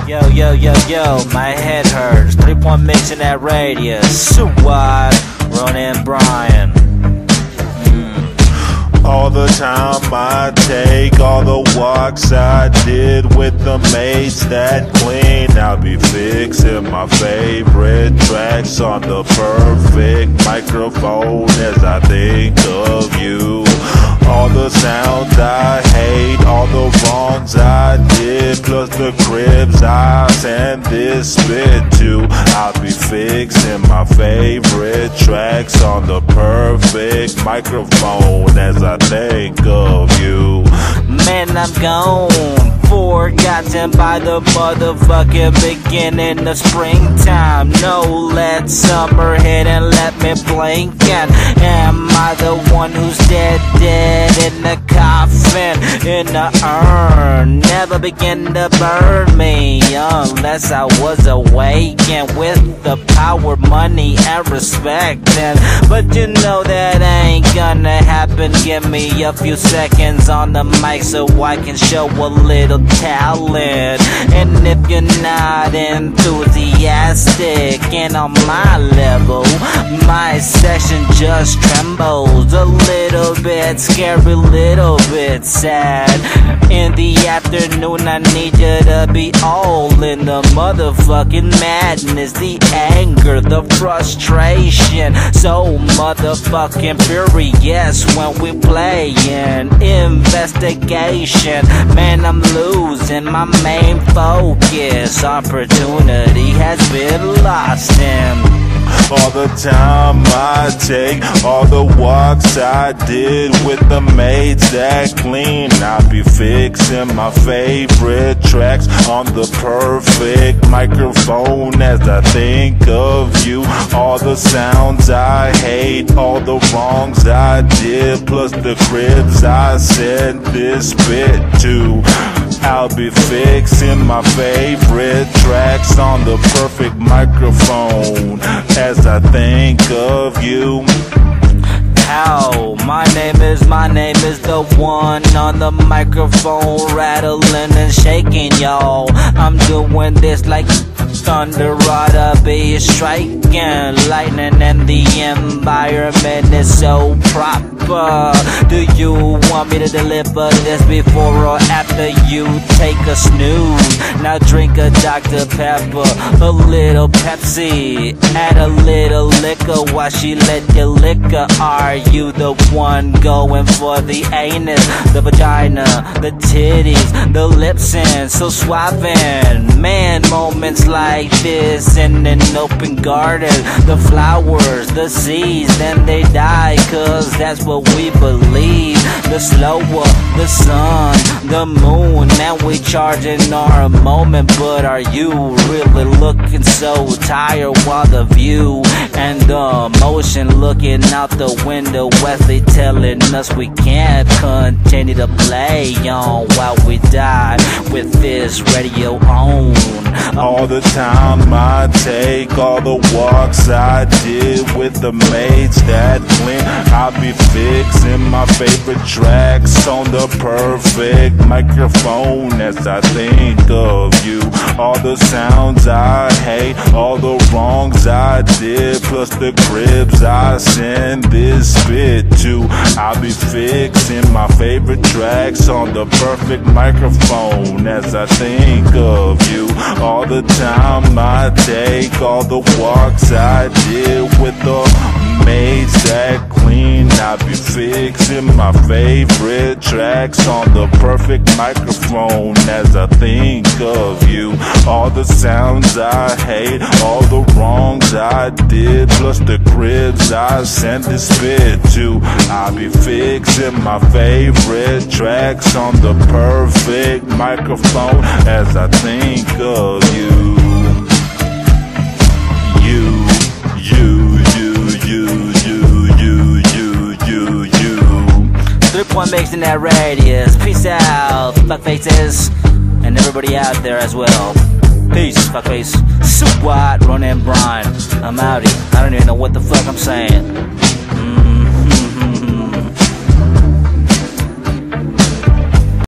Yo, yo, yo, yo, my head hurts. 3-point mix in that radius. Swat, Ronan Bryan. All the time I take, all the walks I did with the mates that clean. I'll be fixing my favorite tracks on the perfect microphone as I think of you. All the sounds I hate, all the wrongs I did, plus the cribs I send this spit to. I'll be fixing my favorite tracks on the perfect microphone as I think of you. Man, I'm gone, forgotten by the motherfucking beginning of springtime. No, let summer hit and let me blink. And am I the one who's dead in the coffin, in the urn? Never begin to burn me unless I was awakened with the power, money, and respect. But you know that ain't gonna happen. Give me a few seconds on the mic so I can show a little talent. And if you're not enthusiastic and on my level, my session just trembles a little bit, scary, little bit sad. In the afternoon I need you to be all in the motherfucking madness, the anger, the frustration, so motherfucking furious when we play an investigation. Man, I'm losing my main focus. Opportunity has been lost in. All the time I take, all the walks I did with the mates that clean. I'll be fixing my favorite tracks on the perfect microphone as I think of you. All the sounds I hate, all the wrongs I did, plus the cribs I sent this bit to. I'll be fixing my favorite tracks on the perfect microphone as I think of you. How? My name is the one on the microphone, rattling and shaking, y'all. I'm doing this like thunder ought to be striking lightning, and the environment is so proper. Do you want me to deliver this before or after you take a snooze? Now drink a Dr. Pepper, a little Pepsi, add a little liquor while she let you liquor. Are you the one going for the anus, the vagina, the titties, the lips, and so suavin'? Man, moments like this in an open garden, the flowers, the seeds, then they die, cause that's what we believe. The slower, the sun, the moon, man, we charging our moment. But are you really looking so tired while the view and the motion looking out the window as they telling us we can't continue to play on while we die with this radio on? All the time I take, all the walks I did with the mates that clean. I'll be fixing my favorite tracks on the perfect microphone as I think of you. All the sounds I hate, all the wrongs I did, plus the cribs I send this spit to. I'll be fixing my favorite tracks on the perfect microphone as I think of you. All the time I take, all the walks I did with the mates that clean. I'll be fixing my favorite tracks on the perfect microphone as I think of you. All the sounds I hate, all the wrongs I did, plus the cribs I sent this spit to. I'll be fixing my favorite tracks on the perfect microphone as I think of you. Three-point mix in that radius. Peace out, fuckfaces, and everybody out there as well. Peace, fuckface. Swat, Ronan Bryan. I'm outie. I don't even know what the fuck I'm saying.